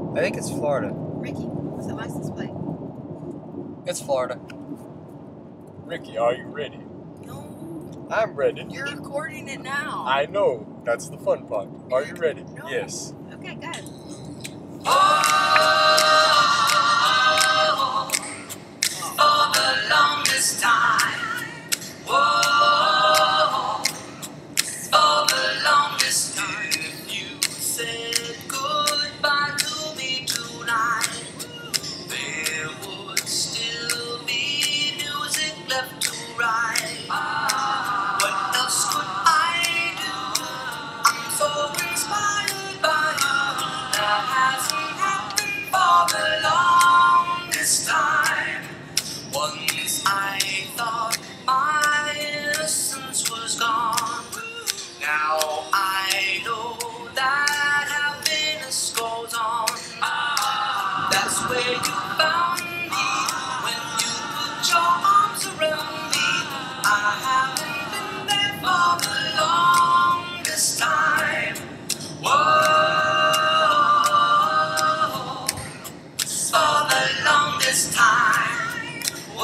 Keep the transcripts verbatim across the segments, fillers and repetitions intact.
I think it's Florida. Ricky, what's the license plate? It's Florida. Ricky, are you ready? No. I'm ready. You're recording it now. I know. That's the fun part. Are you ready? No. Yes. Okay, go ahead. Oh, for the longest time. Whoa, for the longest time. If you said goodbye to me tonight, there would still be music left to write. What else could I do? I'm so inspired by you. That hasn't happened for the longest time. Once I thought my innocence was gone. Now I know that happiness goes on. That's where you found me when you put your arms around me. I haven't been there for the longest time. Whoa, for the longest time.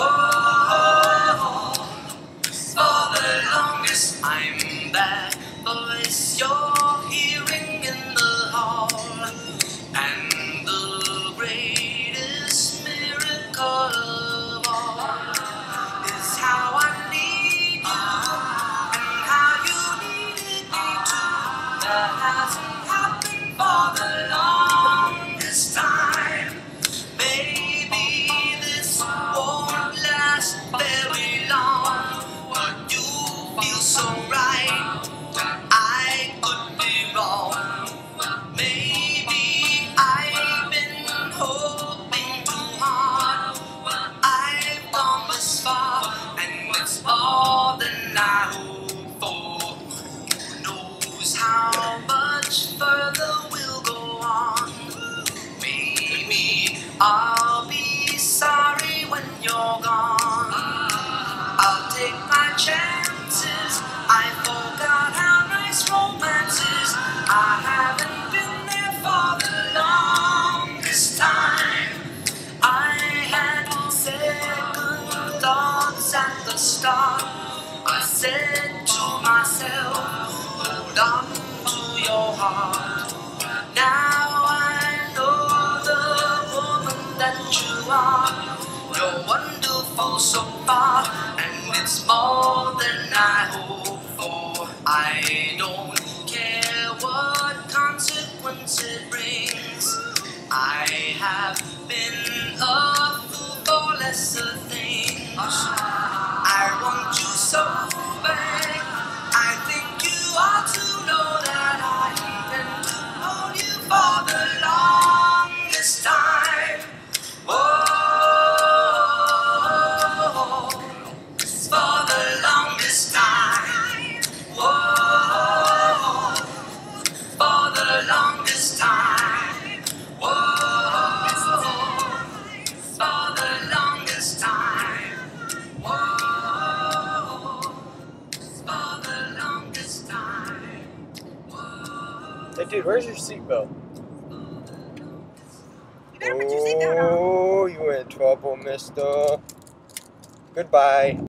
Whoa, for the longest. I'm that voice you're hearing in the hall, and the greatest miracle of all is how I need you and how you needed me too. That hasn't happened for the longest time. Maybe this won't last very long, but you feel so right. I could be wrong. Maybe I've been hoping too hard. I've gone this far, and it's more than I hoped for. Who knows how much further we'll go on? Maybe I'll be sorry when you're gone. I'll take my chances. I forgot how nice romance is. I haven't been there for the longest time. I had second thoughts at the start. I said to myself, hold on to your heart. Now I know the woman that you are. You're wonderful so far, and it's more than I hoped for. I don't care what consequence it brings. I have been a fool for lesser things. I want you so bad. I think you ought to know that I intend to hold you for the longest time. Whoa, for the longest time. Whoa, for the longest time. Whoa, for the longest time. Whoa, for the longest time. Hey, dude, where's your seatbelt? You better put your seatbelt on. Oh, you in trouble, mister. Goodbye.